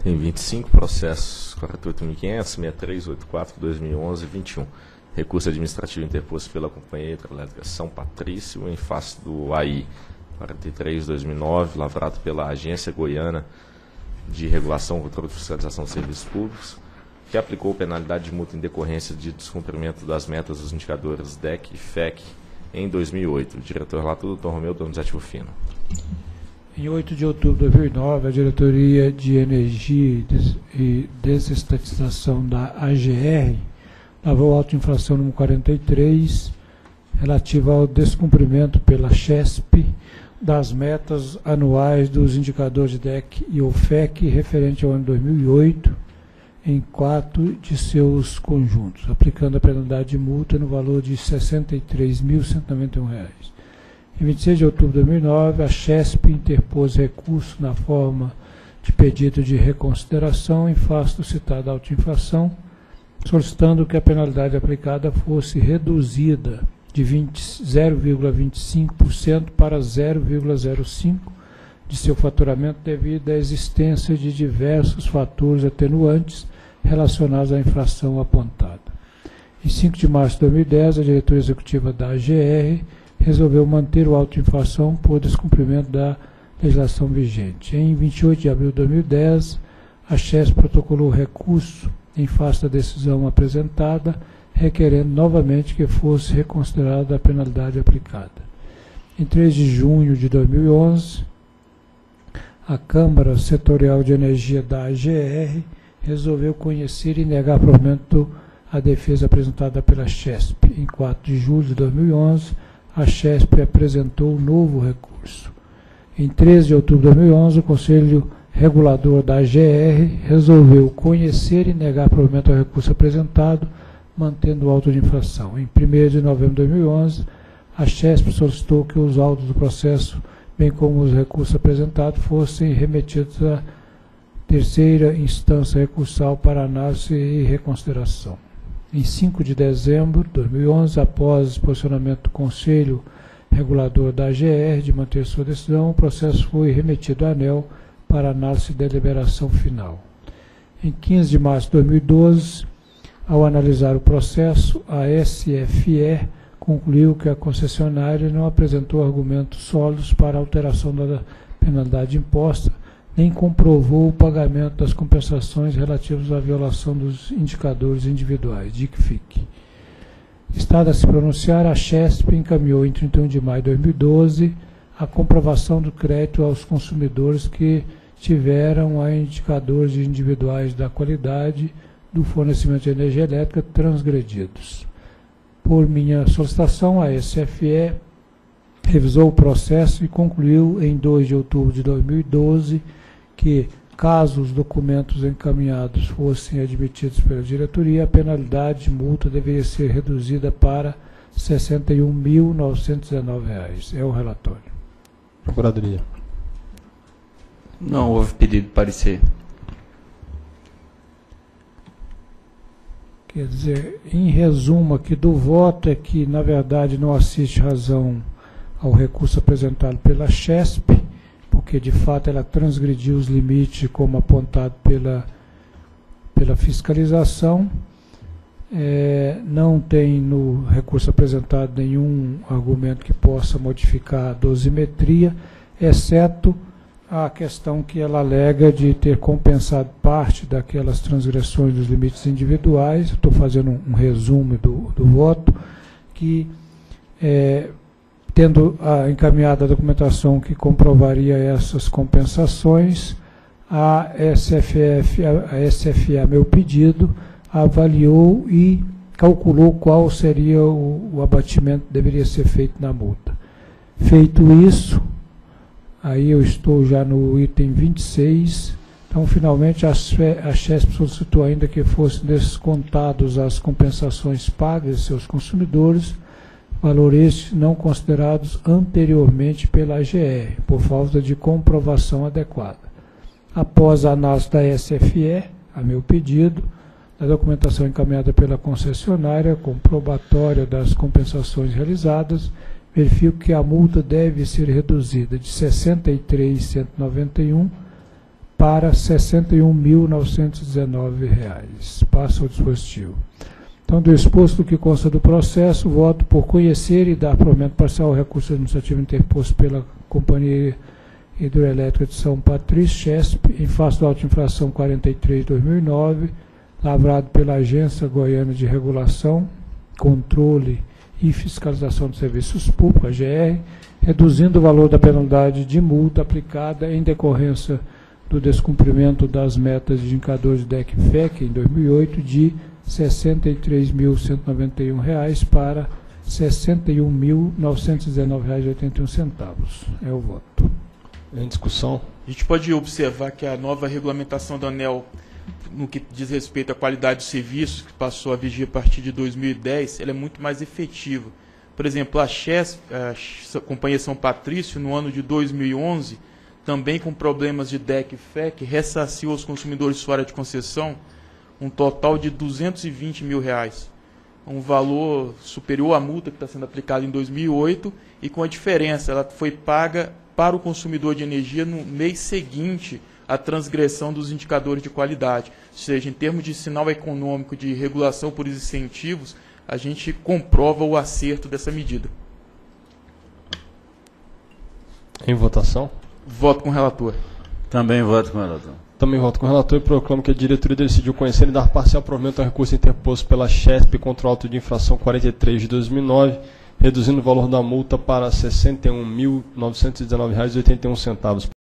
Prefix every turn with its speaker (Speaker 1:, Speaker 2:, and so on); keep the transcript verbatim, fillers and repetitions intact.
Speaker 1: Tem vinte e cinco processos, quarenta e oito mil e quinhentos, sessenta e três, oitenta e quatro, dois mil e onze e vinte e um. Recurso administrativo interposto pela Companhia Hidrelétrica São Patrício, em face do A I quarenta e três, dois mil e nove, lavrado pela Agência Goiana de Regulação, Controle e Fiscalização de Serviços Públicos, que aplicou penalidade de multa em decorrência de descumprimento das metas dos indicadores D E C e F E C em dois mil e oito. O diretor relator, doutor Romeu Donizete Rufino.
Speaker 2: Em oito de outubro de dois mil e nove, a Diretoria de Energia e Desestatização da A G R lavrou auto-infração número quarenta e três, relativa ao descumprimento pela Chesp das metas anuais dos indicadores de D E C e O F E C referente ao ano dois mil e oito, em quatro de seus conjuntos, aplicando a penalidade de multa no valor de sessenta e três mil cento e noventa e um reais. Em vinte e seis de outubro de dois mil e nove, a Chesp interpôs recurso na forma de pedido de reconsideração em face do citado auto-infração, solicitando que a penalidade aplicada fosse reduzida de zero vírgula vinte e cinco por cento para zero vírgula zero cinco por cento de seu faturamento devido à existência de diversos fatores atenuantes relacionados à infração apontada. Em cinco de março de dois mil e dez, a diretoria executiva da A G R resolveu manter o auto-infração por descumprimento da legislação vigente. Em vinte e oito de abril de dois mil e dez, a Chesp protocolou recurso em face da decisão apresentada, requerendo novamente que fosse reconsiderada a penalidade aplicada. Em três de junho de dois mil e onze, a Câmara Setorial de Energia da A G R resolveu conhecer e negar provimento à defesa apresentada pela Chesp. Em quatro de julho de dois mil e onze, a Chesp apresentou novo recurso. Em treze de outubro de dois mil e onze, o Conselho Regulador da A G R resolveu conhecer e negar provimento ao recurso apresentado, mantendo o auto de infração. Em primeiro de novembro de dois mil e onze, a Chesp solicitou que os autos do processo, bem como os recursos apresentados, fossem remetidos à terceira instância recursal para análise e reconsideração. Em cinco de dezembro de dois mil e onze, após posicionamento do Conselho Regulador da A G R de manter sua decisão, o processo foi remetido à ANEEL para análise e deliberação final. Em quinze de março de dois mil e doze, ao analisar o processo, a S F E concluiu que a concessionária não apresentou argumentos sólidos para alteração da penalidade imposta, nem comprovou o pagamento das compensações relativas à violação dos indicadores individuais, D I C F I C. Estado a se pronunciar, a Chesp encaminhou em trinta e um de maio de dois mil e doze a comprovação do crédito aos consumidores que tiveram a indicadores individuais da qualidade do fornecimento de energia elétrica transgredidos. Por minha solicitação, a S F E revisou o processo e concluiu em dois de outubro de dois mil e doze que, caso os documentos encaminhados fossem admitidos pela diretoria, a penalidade de multa deveria ser reduzida para sessenta e um mil novecentos e dezenove reais. É o relatório.
Speaker 3: Procuradoria.
Speaker 4: Não houve pedido de parecer.
Speaker 2: Quer dizer, em resumo aqui do voto é que, na verdade, não assiste razão ao recurso apresentado pela Chesp, porque, de fato, ela transgrediu os limites como apontado pela, pela fiscalização. É, não tem no recurso apresentado nenhum argumento que possa modificar a dosimetria, exceto a questão que ela alega de ter compensado parte daquelas transgressões dos limites individuais. Estou fazendo um, um resumo do, do voto, que, é, tendo a, encaminhado a documentação que comprovaria essas compensações, a S F F, a S F E, a meu pedido, avaliou e calculou qual seria o, o abatimento que deveria ser feito na multa. Feito isso, aí eu estou já no item vinte e seis, então finalmente a, a Chesp solicitou ainda que fossem descontados as compensações pagas de seus consumidores, valores estes não considerados anteriormente pela A G R, por falta de comprovação adequada. Após a análise da S F E, a meu pedido, a documentação encaminhada pela concessionária, comprobatória das compensações realizadas, verifico que a multa deve ser reduzida de sessenta e três mil cento e noventa e um para sessenta e um mil novecentos e dezenove reais. Passa o dispositivo. Então, do exposto que consta do processo, voto por conhecer e dar provimento parcial ao recurso administrativo interposto pela Companhia Hidroelétrica de São Patrício, CHESP, em face da auto-infração quarenta e três barra dois mil e nove, lavrado pela Agência Goiana de Regulação, Controle e Fiscalização de Serviços Públicos, A G R, reduzindo o valor da penalidade de multa aplicada em decorrência do descumprimento das metas de indicadores de D E C F E C em dois mil e oito de sessenta e três mil cento e noventa e um reais para sessenta e um mil novecentos e dezenove reais e oitenta e um centavos. É o voto.
Speaker 3: Em discussão.
Speaker 4: A gente pode observar que a nova regulamentação da ANEEL, no que diz respeito à qualidade de serviços, que passou a vigir a partir de dois mil e dez, ela é muito mais efetiva. Por exemplo, a CHESP, a Companhia São Patrício, no ano de dois mil e onze, também com problemas de D E C F E C, ressarciu aos consumidores fora de concessão um total de duzentos e vinte mil reais. Um valor superior à multa que está sendo aplicada em dois mil e oito, e com a diferença, ela foi paga para o consumidor de energia no mês seguinte à transgressão dos indicadores de qualidade. Ou seja, em termos de sinal econômico de regulação por incentivos, a gente comprova o acerto dessa medida.
Speaker 3: Em votação.
Speaker 4: Voto com o relator.
Speaker 5: Também voto com o relator.
Speaker 3: Também voto com o relator e proclamo que a diretoria decidiu conhecer e dar parcial provimento ao recurso interposto pela CHESP contra o auto de infração quarenta e três de dois mil e nove, reduzindo o valor da multa para sessenta e um mil novecentos e dezenove reais e oitenta e um centavos.